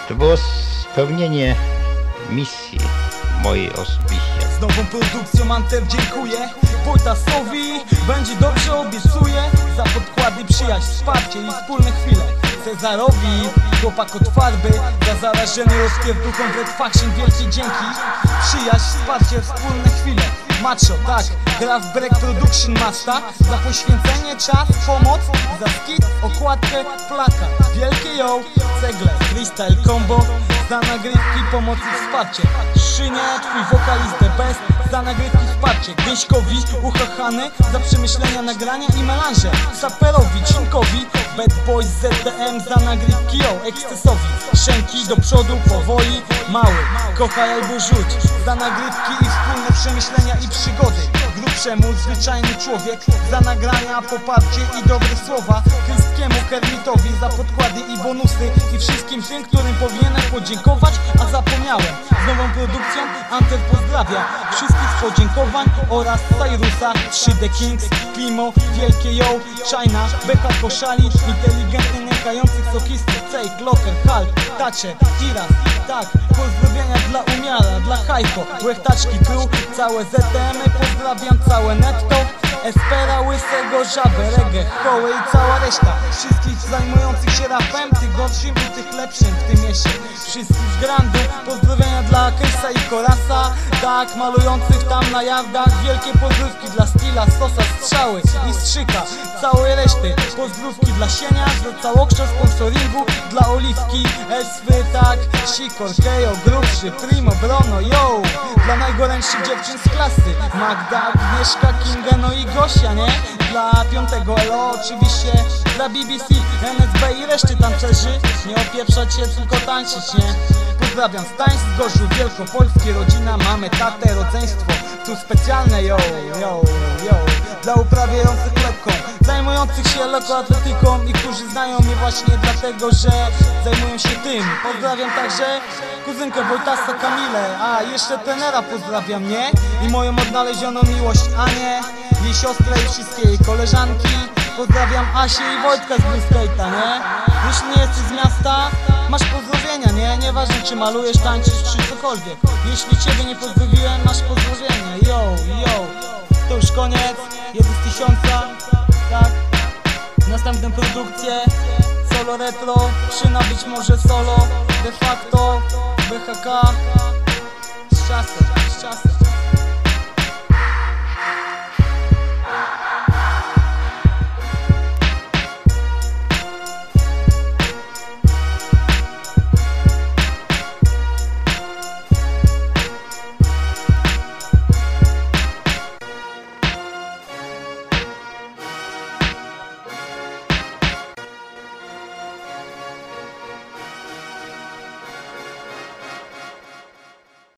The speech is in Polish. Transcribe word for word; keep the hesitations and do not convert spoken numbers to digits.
To było spełnienie misji mojej osobiście. Z nową produkcją Anter dziękuję Wojtasowi, będzie dobrze, obiecuję. Za podkłady, przyjaźń, wsparcie i wspólne chwile Cezarowi, chłopak od farby. Za zarażenie rozpierduchą w Red Faction wielkie dzięki. Przyjaźń, wsparcie, wspólne chwile Macho, tak, gra w Break Production Masta. Za poświęcenie, czas, pomoc. Za skit, okładkę, plakat. Wielkie yo, cegle, freestyle combo. Za nagrywki, pomoc i wsparcie. Szynie, twój wokalist the best. Za nagrywki, wsparcie. Gęśkowi, uchachany. Za przemyślenia, nagrania i melanże. Saperowi, Cinkowi. Bad Boys Z D M. Za nagrywki yo, ekscesowi. Szynki do przodu, powoli. Mały, kochaj albo rzuć. Za nagrywki i wspólne przemyślenia i przygody. Grubszemu, zwyczajny człowiek. Za nagrania, poparcie i dobre słowa. Krystkiemu, Kermitowi. Za podkłady i bonusy. I wszystkim tym, którym powinienem podziękować, a zapomniałem. Z nową produkcją Anter pozdrawia wszystkich z podziękowań oraz Cyrusa, trzy D Kings, Klimo, Wielkie Yo, China, Beka Koszali, inteligentnie nękających sokistów, Cake, Locker, Hulk, Thatcher, Tiras. Tak, pozdrowienia dla Umiara, dla Hajko, Łechtaczki Crew, całe Z T M-y, pozdrawiam całe netto. Espera, Łysego, Żabę, Reggae, Hoły i cała reszta. Wszystkich zajmujących się rapem, tych gorszym i tych lepszym w tym mieście. Wszystkich z Grandu, pozdrowienia dla Kejsa i Korasa. Tak, malujących tam na jardach. Wielkie pozdrówki dla Stila, Sosa, Strzały i Strzyka. Całej reszty, pozdrówki dla Sienia. Za całokształt sponsoringu, dla Oliwki, Eswy, tak, Sikor, Kejo, Grubszy, Primo, Brono, yo. Dla najgorętszych dziewczyn z klasy, Magda, Agnieszka, Kinga, no i Gosia, nie? Dla piątego L O oczywiście, dla B B C, N S B i reszty tancerzy. Nie opieprzać się, tylko tańczyć, nie? Pozdrawiam z tańc z Gorzów, wielkopolskie, rodzina, mamy, tatę, rodzeństwo. Tu specjalne yo, yo, yo. Dla uprawiających lekką, zajmujących się lekkoatletyką i którzy znają mnie właśnie dlatego, że zajmują się tym. Pozdrawiam także kuzynkę Wojtasa, Kamilę, a jeszcze trenera pozdrawiam, nie? I moją odnalezioną miłość Anię, jej siostrę i wszystkie jej koleżanki. Pozdrawiam Asię i Wojtka z Blue Skate'a, nie? Jeśli nie jesteś z miasta, masz pozdrowienia, nie? Nieważne czy malujesz, tańczysz czy cokolwiek. Jeśli ciebie nie pozdrowiłem, masz pozdrowienia, yo, yo. To już koniec, jeden z tysiąca, tak? Następne produkcje, solo retro, Szyna być może solo, de facto, B H K. Z czasem, z czasem.